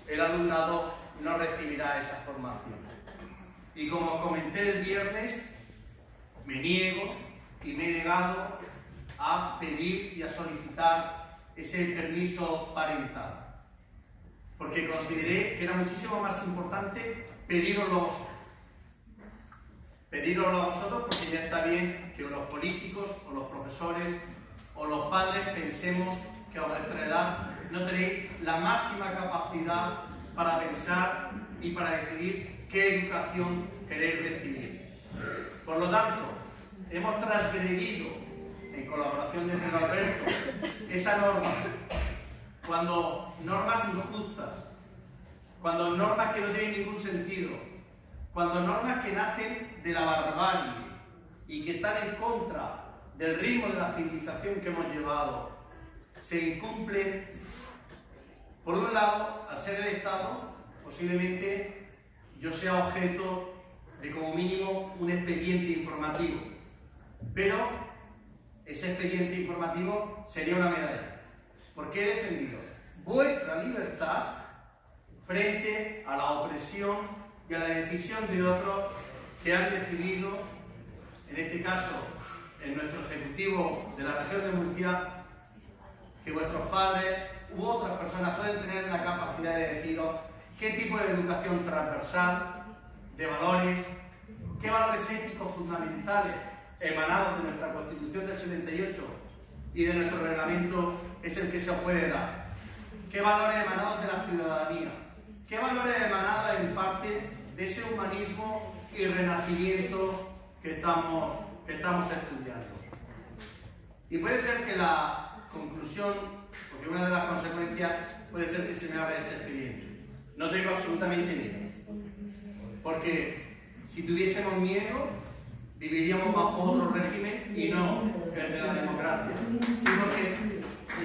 el alumnado no recibirá esa formación. Y como comenté el viernes, me niego y me he negado a pedir y a solicitar ese permiso parental, porque consideré que era muchísimo más importante pedíroslo a vosotros. Pedíroslo a vosotros porque ya está bien que los políticos o los profesores o los padres pensemos que a vuestra edad no tenéis la máxima capacidad para pensar y para decidir qué educación queréis recibir. Por lo tanto, hemos transgredido, en colaboración desde Alberto, esa norma, cuando normas injustas, cuando normas que no tienen ningún sentido, cuando normas que nacen de la barbarie y que están en contra del ritmo de la civilización que hemos llevado, se incumplen. Por un lado, al ser el Estado, posiblemente yo sea objeto de como mínimo un expediente informativo, pero ese expediente informativo sería una medalla, porque he defendido vuestra libertad frente a la opresión y a la decisión de otros que han decidido, en este caso en nuestro Ejecutivo de la región de Murcia, que vuestros padres u otras personas pueden tener la capacidad de deciros qué tipo de educación transversal, de valores, qué valores éticos fundamentales emanados de nuestra Constitución del 78 y de nuestro reglamento es el que se os puede dar. Qué valores emanados de la ciudadanía, qué valores emanados en parte de ese humanismo y renacimiento que estamos estudiando. Y puede ser que la conclusión, porque una de las consecuencias puede ser que se me abra ese expediente. No tengo absolutamente miedo, porque si tuviésemos miedo, viviríamos bajo otro régimen y no el de la democracia. Y porque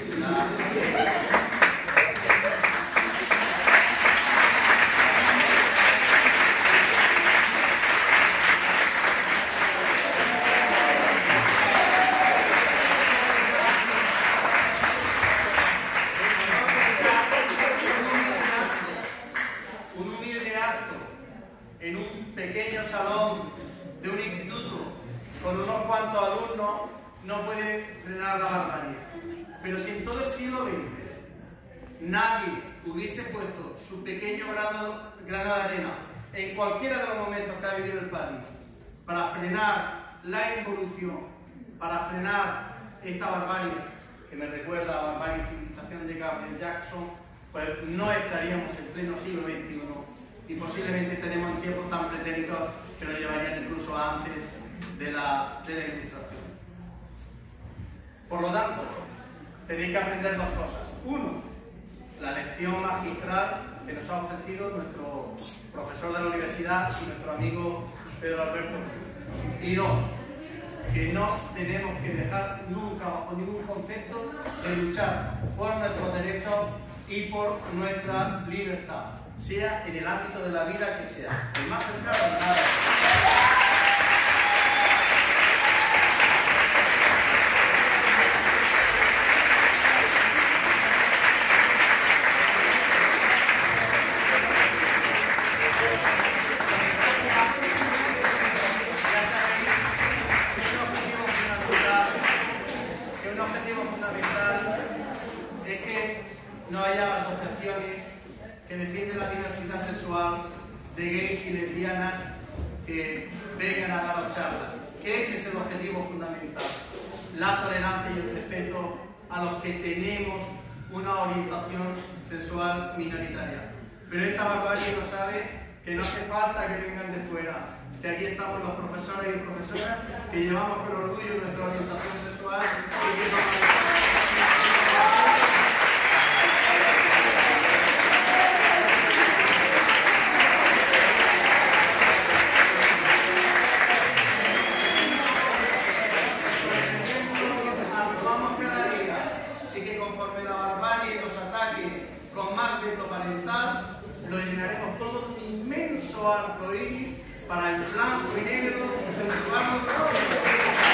un humilde acto en un pequeño salón de un instituto con unos cuantos alumnos no puede frenar la barbarie. Pero si en todo el siglo XX nadie hubiese puesto su pequeño grano de arena en cualquiera de los momentos que ha vivido el país para frenar la involución, para frenar esta barbarie que me recuerda a la barbarie y civilización de Gabriel Jackson, pues no estaríamos en pleno siglo XXI y posiblemente tenemos tiempos tan pretéritos que nos llevarían incluso antes de la Ilustración. Por lo tanto, tenéis que aprender dos cosas. Uno, la lección magistral que nos ha ofrecido nuestro profesor de la universidad y nuestro amigo Pedro Alberto. Y dos, que no tenemos que dejar nunca, bajo ningún concepto, de luchar por nuestros derechos y por nuestra libertad, sea en el ámbito de la vida que sea, el más cercano de nada. No haya asociaciones que defienden la diversidad sexual de gays y lesbianas que vengan a dar charlas. Que ese es el objetivo fundamental. La tolerancia y el respeto a los que tenemos una orientación sexual minoritaria. Pero esta barbarie no sabe que no hace falta que vengan de fuera. Que aquí estamos los profesores y profesoras que llevamos con orgullo nuestra orientación sexual y que lo llenaremos todo de un inmenso arco iris para el blanco y negro que se nos